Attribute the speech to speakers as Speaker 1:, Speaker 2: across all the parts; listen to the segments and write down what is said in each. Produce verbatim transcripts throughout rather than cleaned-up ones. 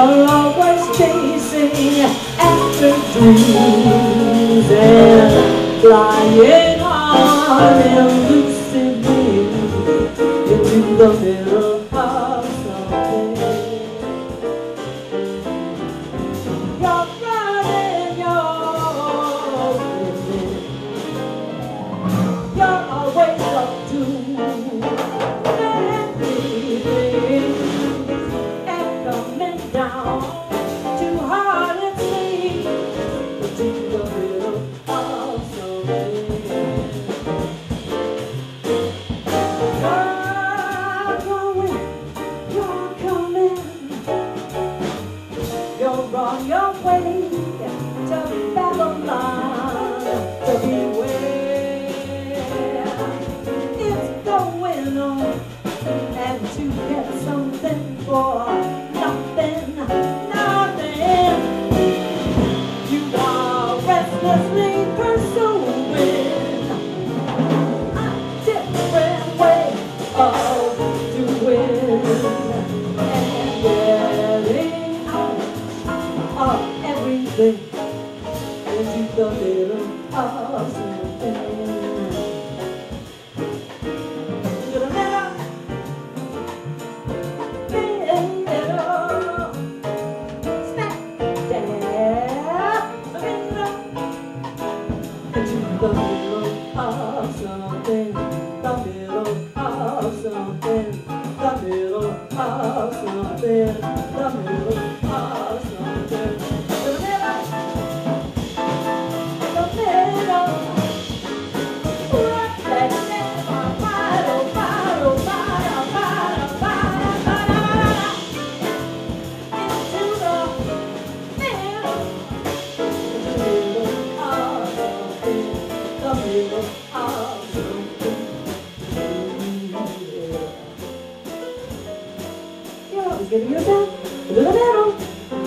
Speaker 1: You're always chasing after dreams and flying on elusive wings into the middle of something. You're running, you're winning. You're always up to anything and coming down too hard and sleep into the middle of something. You're going, you're coming, you're on your way to Babylon, to beware. It's going on, and to get something for nothing, nothing. You are restlessly pursuing a different way of doing and getting out of everything into the middle of something. To the middle, middle, smack dab, the middle, into the middle of something, the middle of something, the middle of something, the middle of something, the middle, the middle, right back there, bottle, bottle, bottle, bottle, bottle, bottle, into the middle, the middle of something, the middle of something. You're always giving yourself to the middle,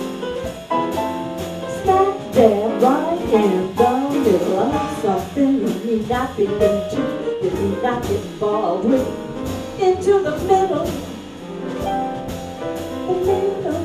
Speaker 1: smack dab right in the middle of something you need not be into, you need not get involved with. Into the middle, the middle,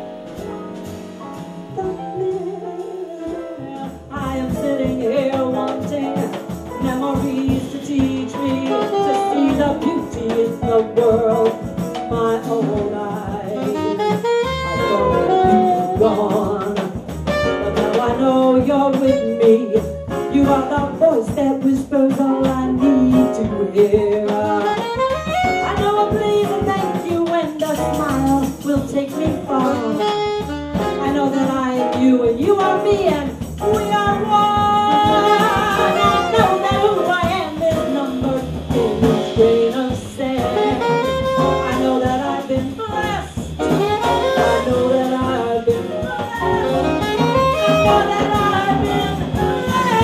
Speaker 1: the middle. I am sitting here wanting memories to teach me to see the beauty in the world. My whole life I thought you were gone, but now I know you're with me. You are the voice that whispers all I need to hear. I know a please and thank you and a smile will take me far. I know that I am you and you are me and we are one. I know that who I am is numbered in each grain of sand. I know that I've been blessed. I know that I've been blessed. I know that I've been blessed.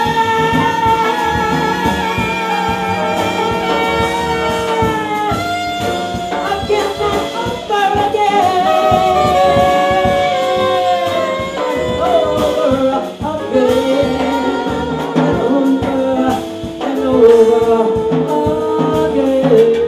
Speaker 1: Again and over again. Over again. And over and over again.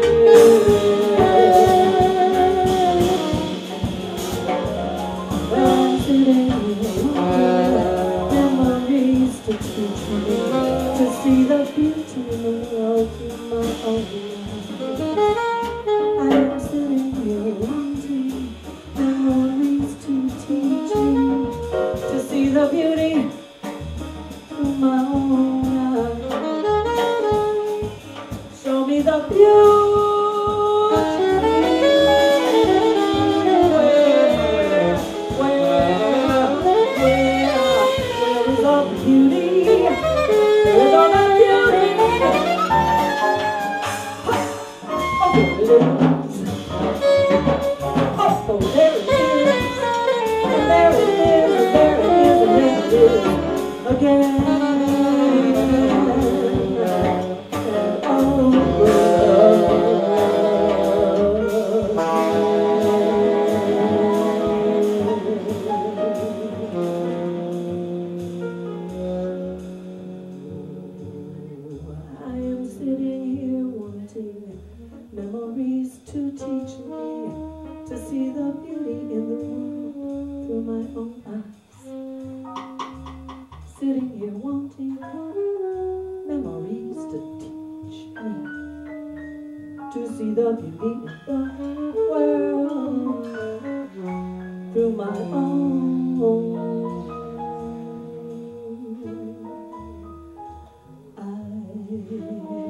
Speaker 1: I'm sitting here, memories to teach me to see the beauty in the world through my own eyes. I am sitting here wanting memories to teach me to see the beauty through my own eyes. Show me the beauty. Beauty, there's all that beauty. Oh, there it is. Oh, there it is. And there it is, and there it is, and there it is again. And over. Memories to teach me to see the beauty in the world. through my own eyes, sitting here wanting memories to teach me to see the beauty in the world through my own eyes.